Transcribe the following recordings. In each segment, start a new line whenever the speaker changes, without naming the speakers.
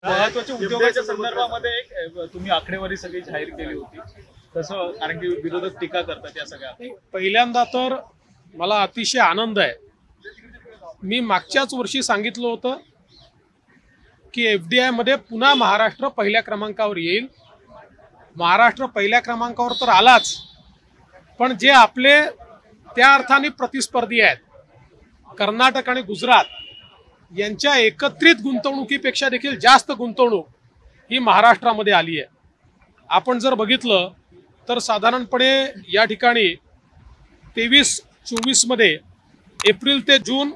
महत्त्वाच्या उद्योगाच्या संदर्भामध्ये तुम्ही आकडेवारी सगळी जाहीर केली होती, तसं कारण की विरोधक टीका करतात या सगळ्या।
पहिल्यांदा तर मला अतिशय आनंद आहे, मी मागच्याच वर्षी सांगितलं होतं की एफडीआय मध्ये पुन्हा महाराष्ट्र पहिल्या क्रमांकावर येईल। महाराष्ट्र पहिल्या क्रमांकावर तर आलाच, पण जे आपले त्या अर्थाने प्रतिस्पर्धी आहेत कर्नाटक आणि गुजरात यांच्या एकत्रित गुंतवणुकीपेक्षा देखील जास्त गुंतवणूक ही महाराष्ट्रामध्ये आली आहे। आपण जर बघितलं तर साधारणपणे या ठिकाणी 23-24 मध्ये एप्रिल ते जून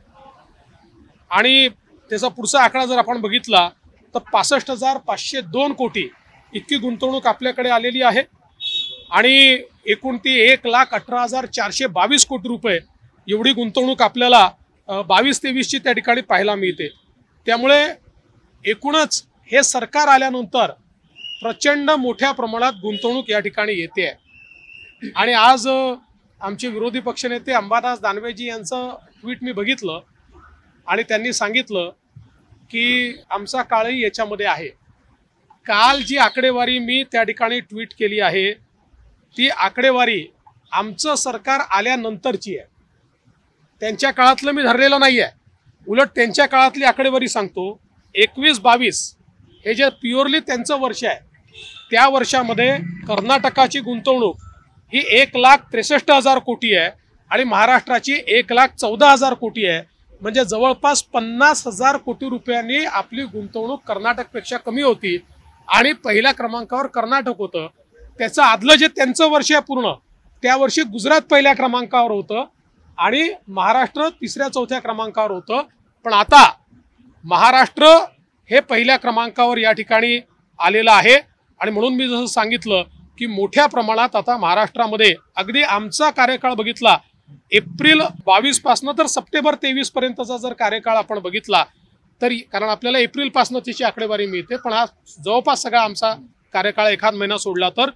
आणि त्याचा पुढचा आकडा जर आपण बघितला तर 65,502 कोटी इतकी गुंतवणूक आपल्याकडे आलेली आहे आणि एकूण ती 1,18,422 कोटी रुपये एवढी गुंतवणूक आपल्याला 22-23 ची त्या ठिकाणी पाहायला मिळते। त्यामुळे एकूणच हे सरकार आल्यानंतर प्रचंड मोठ्या प्रमाणात गुंतवणूक या ठिकाणी येते आहे। आणि आज आमचे विरोधी पक्षनेते अंबादास दानवेजी यांचं ट्विट मी बघितलं आणि त्यांनी सांगितलं की आमचा काळही याच्यामध्ये आहे। काल जी आकडेवारी मी त्या ठिकाणी ट्विट केली आहे ती आकडेवारी आमचं सरकार आल्यानंतरची आहे, त्यांच्या काळातलं मी धरलेलं नाही आहे। उलट त्यांच्या काळातली आकडेवारी सांगतो, 21-22 हे जे प्युअरली त्यांचं वर्ष आहे त्या वर्षामध्ये कर्नाटकाची गुंतवणूक ही 1,63,000 कोटी आहे आणि महाराष्ट्राची 1,14,000 कोटी आहे। म्हणजे जवळपास 50,000 कोटी रुपयांनी आपली गुंतवणूक कर्नाटकपेक्षा कमी होती आणि पहिल्या क्रमांकावर कर्नाटक होतं। त्याचं आदलं जे त्यांचं वर्ष आहे पूर्ण त्या वर्षी गुजरात पहिल्या क्रमांकावर होतं आणि महाराष्ट्र 3ऱ्या-4थ्या क्रमांकावर होतं। पण आता महाराष्ट्र हे पहिल्या क्रमांकावर या ठिकाणी आलेलं आहे आणि म्हणून मी जसं सांगितलं की मोठ्या प्रमाणात आता महाराष्ट्रामध्ये अगदी आमचा कार्यकाळ बघितला एप्रिल 22 पासून तर सप्टेंबर 23 पर्यंतचा जर कार्यकाळ आपण बघितला तरी, कारण आपल्याला एप्रिल पासून तिची आकडेवारी मिळते, पण हा जवळपास सगळा आमचा कार्यकाळ एखाद महिना सोडला तर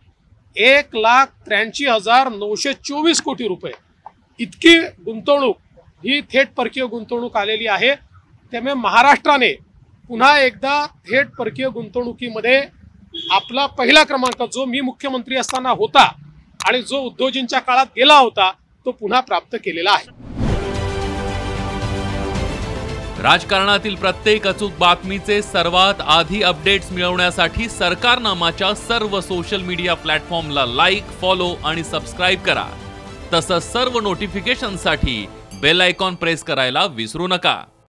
1,83,924 कोटी रुपये इतकी गुंतवणूक ही थेट परकीय गुंतवणूक आलेली आहे। त्यामुळे महाराष्ट्राने पुन्हा एकदा थेट परकीय गुंतवणुकीमध्ये आपला पहिला क्रमांक जो मी मुख्यमंत्री असताना होता आणि जो उद्धवजींच्या काळात गेला होता तो पुन्हा प्राप्त केलेला आहे।
राजकारणातील प्रत्येक अचूक बातमीचे सर्वात आधी अपडेट्स मिळवण्यासाठी सरकारनामाच्या सर्व सोशल मीडिया प्लॅटफॉर्मला लाईक, फॉलो आणि सबस्क्राईब करा। तसंच सर्व नोटिफिकेशनसाठी बेल आयकॉन प्रेस करायला विसरू नका।